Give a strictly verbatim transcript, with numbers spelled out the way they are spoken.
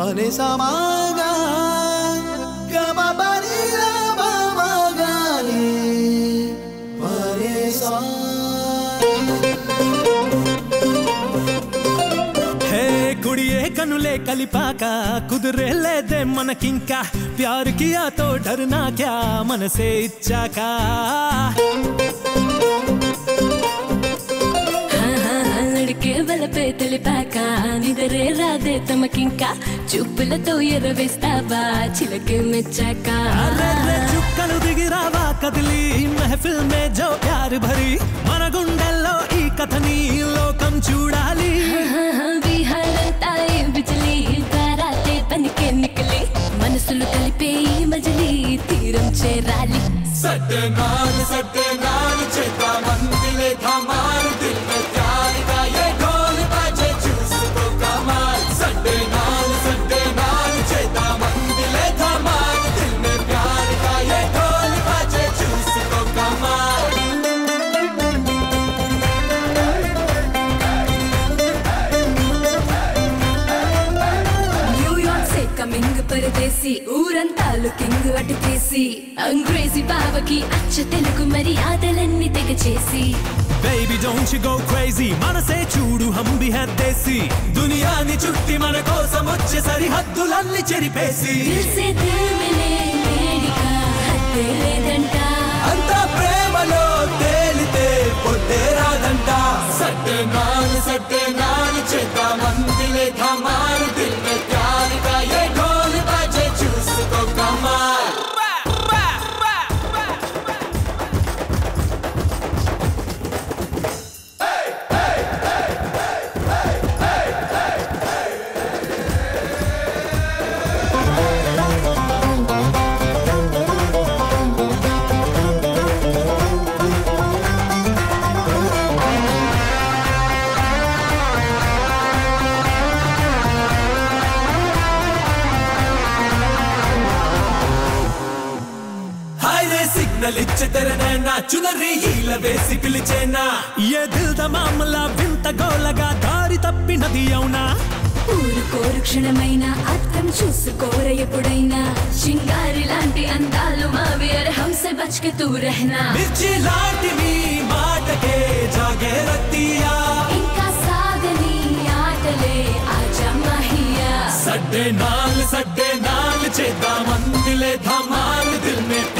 Pare samaga Gama pari lama magani Pare sa Hey kudiye kanule kalipaka kudrele de manakinka प्यार किया तो डरना क्या मन से इच्छा का लड़के बल पे తెలిపాక నిదరే రాదే తమకింకా చూపులతో ఎరవేస్తావా చిలకే మెచ్చాక అరే చుక్కలు దిగిరావా కదిలి महफिल में जो प्यार भरी మన గుండెల్లో ఈ కథని లోకం చూడాలి విహారంతా బిజలి తారాతే పనికి నికలి మనసులు కలిపే మజలి తీరం చేరాలి సడ్డే నాల్ సడ్డే నాల్ చేతా మందిలే ధమాల్ దిల్ మే ప్యార్ కా ये ढोल बजे చూసుకో కమాల్ సడ్డే నాల్ సడ్డే నాల్ చేతా మందిలే ధమాల్ దిల్ మే ప్యార్ కా ये ढोल बजे చూసుకో కమాల్ న్యూయార్క్ से कमिंग परदेसी ఊరంతా లుకింగ్ అటుకేసి అంగ్రేజీ బావకి అచ్చ తెలుగు మర్యాదలన్నీ తెగ చేసి Baby don't you go crazy మనసే చూడు हम भी है देसी దునియాని చుట్టి మన కోసం వచ్చే సరిహద్దులన్నీ చెరిపేసి దిల్ సే దిల్ మిలే లేడికా హద్దే లేదంట అంతా ప్రేమలో తేలితే పొద్దే రాదంట సడ్డే నాల్ సడ్డే నాల్ చేతా మందిలే ధమాల్ దిల్ మే ప్యార్ కా ये ढोल बजे చూసుకో కమాల్ सिग्नल इच्छे तेरे नैना चुनरी हील वेसी पिलिचेना ये दिल दा मामला विंत गोलगा दारी तప్పి నది అవునా ఊరుకోరు క్షణమైన అర్థం చూసుకోర ఎప్పుడైనా సింగారి లాంటి అందాలు మావి అరే హంసే బచ్కే తూ రహనా మిర్చి లాంటి నీ మాటకే జాగే రతియా ఇంకా సాగని ఆటలే ఆజా మాహియా సడ్డే నాల్ సడ్డే నాల్ చేద్దాం మందిలే ధమాల్ దిల్ మే